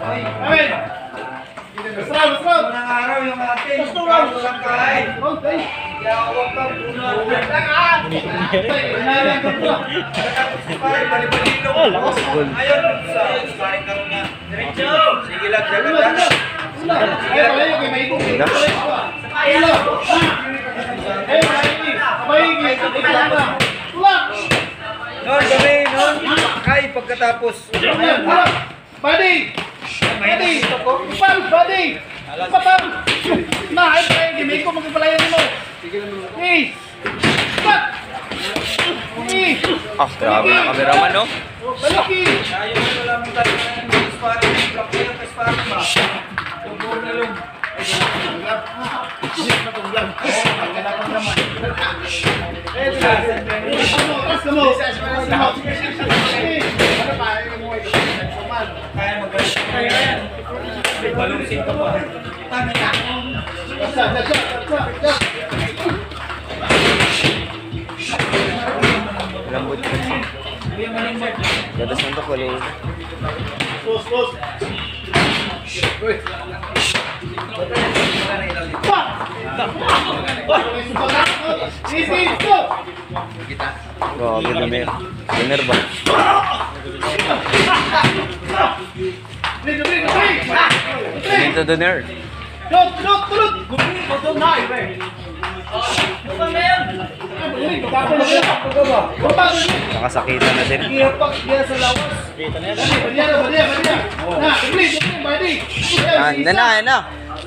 Amen! Masarap, masarap! Unang araw yung ating kaso lang kain. Kaya huwag ka puno. Ayun, sa sparring ka rin nga. Sige lang, jagat-jagat. Noon kami, noon, kay pagkatapos. Badi! Badi! Upal! Badi! Upal! Nah, ay gimay ko magpalayan mo. Eh! Pat! Eh! Ah, grabe na kameraman, no? Baliki! Ayaw mo lang mo tayo ng sparring. Block ko yung sparring ba? Tugod na lang. Balungsin ka pa. Lambot ka siya. Gatas ng tukolo. Pus. Grabe na may winner ba? Dito dinner. Tulot! Nakasakitan na din. Ayan na.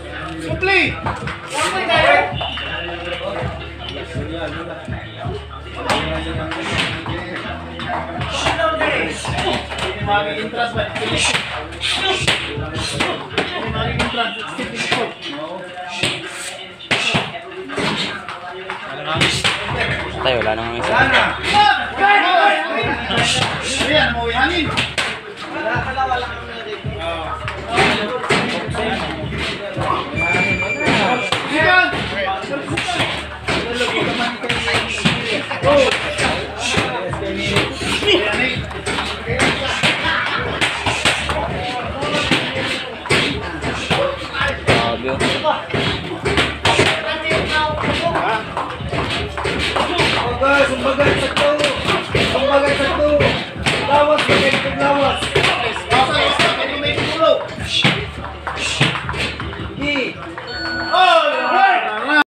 Tayo, wala namang isa. Ayan, mau hangin. Kumbaga